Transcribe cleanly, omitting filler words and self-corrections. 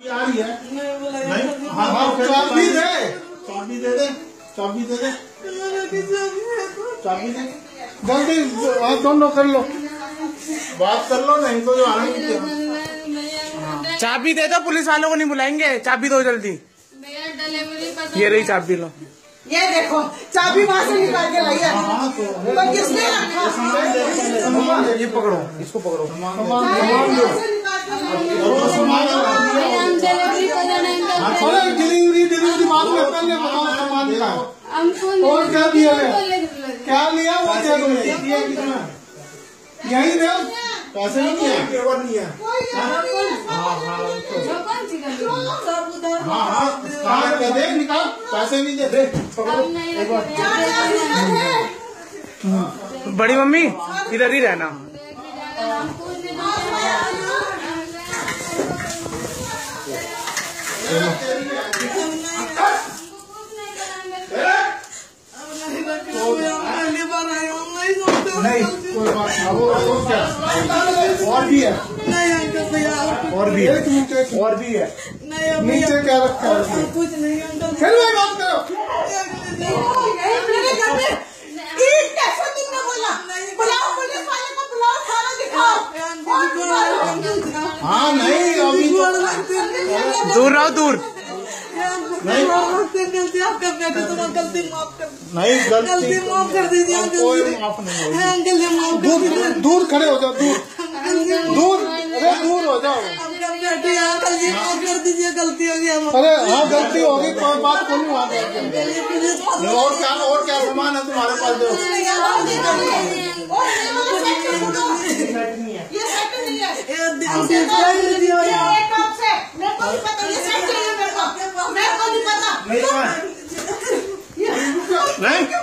आ रही है नहीं। हाँ चाबी दे, चाबी दे दे, चाबी दे दे, चाबी दे जल्दी। आप दोनों कर लो, बात कर लो, नहीं तो जो आएंगे। चाबी दे दो, पुलिस वालों को नहीं बुलाएंगे। चाबी दो जल्दी। ये रही चाबी, लो। ये देखो चाबी वहाँ से निकाल के लाई है। तो किसने रखा? ये पकड़ो, इसको पकड़ो। डिलीवरी मालूम है, पहले बताओ सामान का। और क्या दिया है, क्या लिया वो क्या दिया, कितना यही दे, पैसे नहीं दिए, पेपर नहीं है। हाँ दे, निकाल, पैसे नहीं दे। बड़ी मम्मी इधर ही रहना। नहीं कोई बात नहीं, वो क्या और भी है, और भी है, और भी है। नीचे क्या रखा है, कुछ नहीं अंकल। फिर वही बात करो। कैसे तुमने बोला? बुलाओ पुलिस वाले को, बुलाओ, थाना दिखाओ। हाँ नहीं अभी दूर रहो, दूर नहीं, गलती आप कर बैठे तो गलती माफ कर, नहीं गलती माफ कर दीजिए। कोई माफ नहीं होगी। अंकल जी माफ कर दीजिए। दूर खड़े हो जाओ, दूर दूर, अरे दूर हो जाओ। बैठे अंकल जी माफ कर दीजिए, गलती हो गई। अरे हाँ गलती होगी, कोई बात को नहीं वहाँ। और क्या सामान है तुम्हारे पास, दो। नहीं